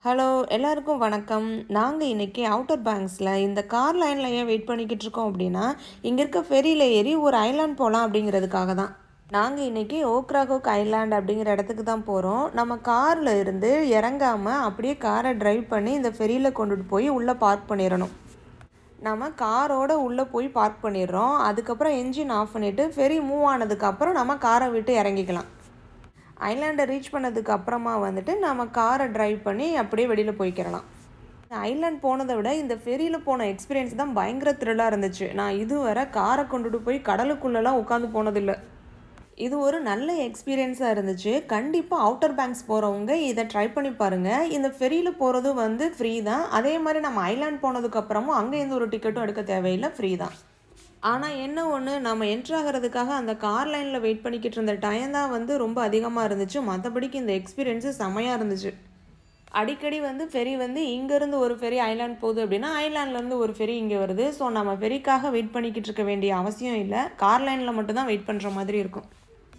Hello எல்லாருக்கும் வணக்கம். நாங்கள் இன்றைக்கி அவுட்டர் பேங்க்ஸில் இந்த கார் லைனில் ஏன் வெயிட் பண்ணிக்கிட்டு இருக்கோம் அப்படின்னா, இங்கே இருக்க ஃபெரியில் ஏறி ஒரு ஐலாண்ட் போகலாம் அப்படிங்கிறதுக்காக தான். நாங்கள் இன்றைக்கி ஓக்ராகோக் ஐலாண்ட் அப்படிங்கிற இடத்துக்கு தான் போகிறோம். நம்ம காரில் இருந்து இறங்காமல் அப்படியே காரை டிரைவ் பண்ணி இந்த ஃபெரியில் கொண்டுட்டு போய் உள்ளே பார்க் பண்ணிடணும். நம்ம காரோட உள்ளே போய் பார்க் பண்ணிடுறோம். அதுக்கப்புறம் என்ஜின் ஆஃப் பண்ணிவிட்டு ஃபெரி மூவ் ஆனதுக்கப்புறம் நம்ம காரை விட்டு இறங்கிக்கலாம். ஐலாண்டை ரீச் பண்ணதுக்கு அப்புறமா வந்துட்டு நம்ம காரை டிரைவ் பண்ணி அப்படியே வெளியில் போய்க்கிறலாம். ஐலாண்ட் போனதை விட இந்த ஃபெரியில் போன எக்ஸ்பீரியன்ஸ் தான் பயங்கர த்ரில்லாக இருந்துச்சு. நான் இதுவரை காரை கொண்டுட்டு போய் கடலுக்குள்ளெல்லாம் உட்காந்து போனதில்லை. இது ஒரு நல்ல எக்ஸ்பீரியன்ஸாக இருந்துச்சு. கண்டிப்பாக அவுட்டர் பேங்க்ஸ் போகிறவங்க இதை ட்ரை பண்ணி பாருங்கள். இந்த ஃபெரியில் போகிறது வந்து ஃப்ரீ தான். அதே மாதிரி நம்ம ஐலாண்ட் போனதுக்கப்புறமும் அங்கே எந்த ஒரு டிக்கெட்டும் எடுக்க தேவையில்லை, ஃப்ரீ தான். ஆனால் என்ன ஒன்று, நம்ம என்ட்ராகிறதுக்காக அந்த கார் லைனில் வெயிட் பண்ணிக்கிட்டு இருந்த டைம் தான் வந்து ரொம்ப அதிகமாக இருந்துச்சு. மற்றபடிக்கு இந்த எக்ஸ்பீரியன்ஸு செம்மையாக இருந்துச்சு. அடிக்கடி வந்து ஃபெரி வந்து இங்கேருந்து ஒரு ஃபெரி ஐலாண்ட் போகுது அப்படின்னா ஐலாண்ட்லேருந்து ஒரு ஃபெரி இங்கே வருது. ஸோ நம்ம ஃபெரிக்காக வெயிட் பண்ணிக்கிட்டு இருக்க வேண்டிய அவசியம் இல்லை. கார் லைனில் மட்டும்தான் வெயிட் பண்ணுற மாதிரி இருக்கும்.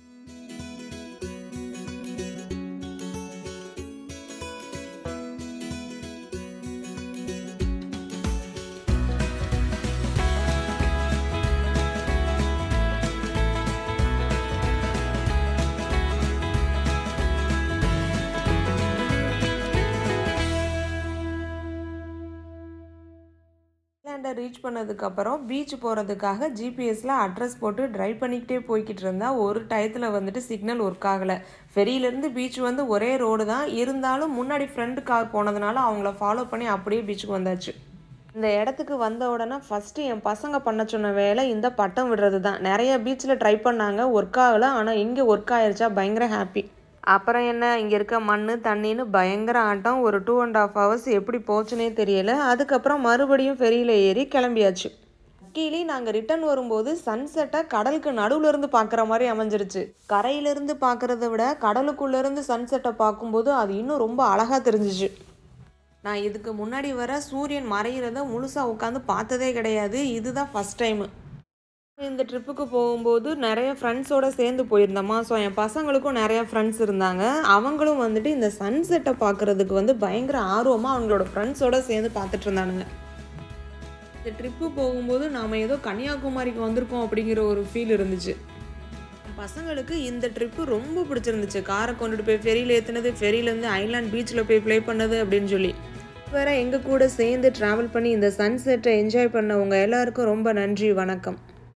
ஐலாண்டை ரீச் பண்ணதுக்கப்புறம் பீச் போகிறதுக்காக ஜிபிஎஸில் அட்ரஸ் போட்டு ட்ரைவ் பண்ணிக்கிட்டே போய்கிட்டு இருந்தால் ஒரு டயத்தில் வந்துட்டு சிக்னல் ஒர்க் ஆகலை. ஃபெரியிலேருந்து பீச் வந்து ஒரே ரோடு தான் இருந்தாலும் முன்னாடி ஃப்ரெண்டு கார் போனதுனால அவங்கள ஃபாலோ பண்ணி அப்படியே பீச்சுக்கு வந்தாச்சு. இந்த இடத்துக்கு வந்த உடனே ஃபஸ்ட்டு என் பசங்க பண்ண சொன்ன வேலை இந்த பட்டம் விடுறது தான். நிறைய பீச்சில் ட்ரை பண்ணாங்க, ஒர்க் ஆகலை. ஆனால் இங்கே ஒர்க் ஆயிடுச்சா பயங்கர ஹாப்பி. அப்புறம் என்ன, இங்கே இருக்க மண் தண்ணின்னு பயங்கர ஆட்டம். ஒரு 2.5 hours எப்படி போச்சுனே தெரியல. அதுக்கப்புறம் மறுபடியும் ஃபெரியில் ஏறி கிளம்பியாச்சு. கீழே நாங்கள் ரிட்டர்ன் வரும்போது சன்செட்டை கடலுக்கு நடுவில் இருந்து பார்க்குற மாதிரி அமைஞ்சிருச்சு. கரையிலேருந்து பார்க்குறத விட கடலுக்குள்ளேருந்து சன்செட்டை பார்க்கும்போது அது இன்னும் ரொம்ப அழகாக தெரிஞ்சிச்சு. நான் இதுக்கு முன்னாடி வர சூரியன் மறைகிறத முழுசாக உட்காந்து பார்த்ததே கிடையாது. இதுதான் ஃபஸ்ட் டைமு. இந்த ட்ரிப்புக்கு போகும்போது நிறைய ஃப்ரெண்ட்ஸோடு சேர்ந்து போயிருந்தோமா. ஸோ என் பசங்களுக்கும் நிறையா ஃப்ரெண்ட்ஸ் இருந்தாங்க. அவங்களும் வந்துட்டு இந்த சன்செட்டை பார்க்குறதுக்கு வந்து பயங்கர ஆர்வமாக அவங்களோட ஃப்ரெண்ட்ஸோடு சேர்ந்து பார்த்துட்டு இருந்தானுங்க. இந்த ட்ரிப்பு போகும்போது நாம் ஏதோ கன்னியாகுமரிக்கு வந்திருக்கோம் அப்படிங்கிற ஒரு ஃபீல் இருந்துச்சு. பசங்களுக்கு இந்த ட்ரிப்பு ரொம்ப பிடிச்சிருந்துச்சு. காரை கொண்டுட்டு போய் ஃபெரியில் ஏற்றுனது, ஃபெரியிலேருந்து ஐலாண்ட் பீச்சில் போய் ப்ளே பண்ணது அப்படின்னு சொல்லி. வேறு எங்கள் கூட சேர்ந்து ட்ராவல் பண்ணி இந்த சன்செட்டை என்ஜாய் பண்ணவங்க எல்லாருக்கும் ரொம்ப நன்றி, வணக்கம்.